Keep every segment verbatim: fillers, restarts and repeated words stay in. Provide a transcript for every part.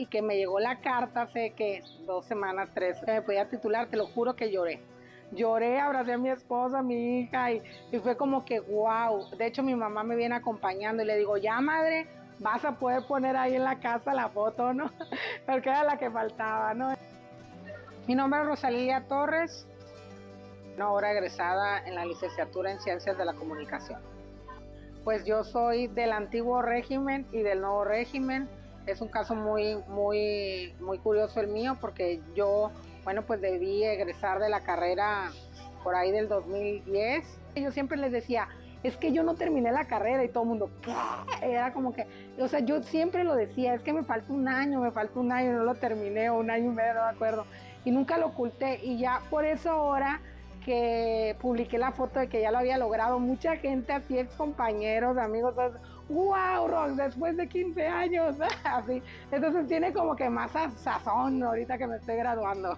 que me llegó la carta hace que dos semanas, tres, que me podía titular, te lo juro que lloré. Lloré, abracé a mi esposa, a mi hija y, y fue como que wow. De hecho mi mamá me viene acompañando y le digo, ya madre, vas a poder poner ahí en la casa la foto, ¿no? Porque era la que faltaba, ¿no? Mi nombre es Rosalilia Torres, ahora egresada en la licenciatura en Ciencias de la Comunicación. Pues yo soy del antiguo régimen y del nuevo régimen. Es un caso muy, muy, muy curioso el mío porque yo, bueno, pues debí egresar de la carrera por ahí del dos mil diez. Yo siempre les decía, es que yo no terminé la carrera y todo el mundo, ¿qué? Era como que, o sea, yo siempre lo decía, es que me falta un año, me falta un año, no lo terminé, o un año y medio, no me acuerdo. Y nunca lo oculté y ya por eso ahora que publiqué la foto de que ya lo había logrado, mucha gente, así ex compañeros, amigos, wow, Rox, después de quince años, así, entonces tiene como que más sazón ahorita que me estoy graduando.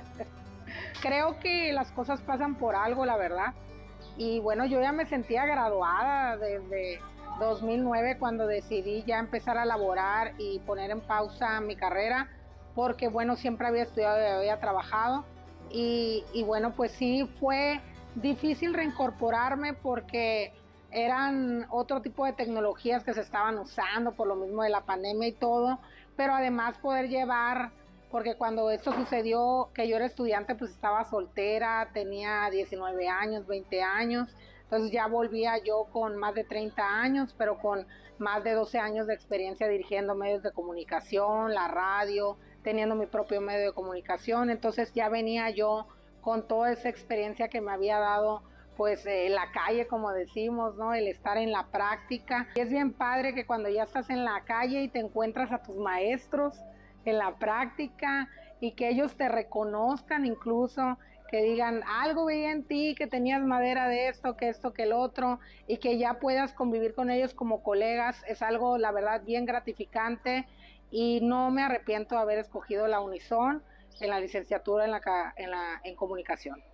Creo que las cosas pasan por algo, la verdad, y bueno, yo ya me sentía graduada desde dos mil nueve cuando decidí ya empezar a laborar y poner en pausa mi carrera, porque bueno, siempre había estudiado y había trabajado. Y, y bueno, pues sí fue difícil reincorporarme porque eran otro tipo de tecnologías que se estaban usando por lo mismo de la pandemia y todo, pero además poder llevar, porque cuando esto sucedió, que yo era estudiante, pues estaba soltera, tenía diecinueve años, veinte años, entonces ya volvía yo con más de treinta años, pero con más de doce años de experiencia dirigiendo medios de comunicación, la radio, teniendo mi propio medio de comunicación, entonces ya venía yo con toda esa experiencia que me había dado pues eh, la calle, como decimos, ¿no? El estar en la práctica. Y es bien padre que cuando ya estás en la calle y te encuentras a tus maestros en la práctica y que ellos te reconozcan incluso, que digan algo veía en ti, que tenías madera de esto, que esto, que el otro, y que ya puedas convivir con ellos como colegas, es algo, la verdad, bien gratificante y no me arrepiento de haber escogido la Unison en la licenciatura en, la, en, la, en comunicación.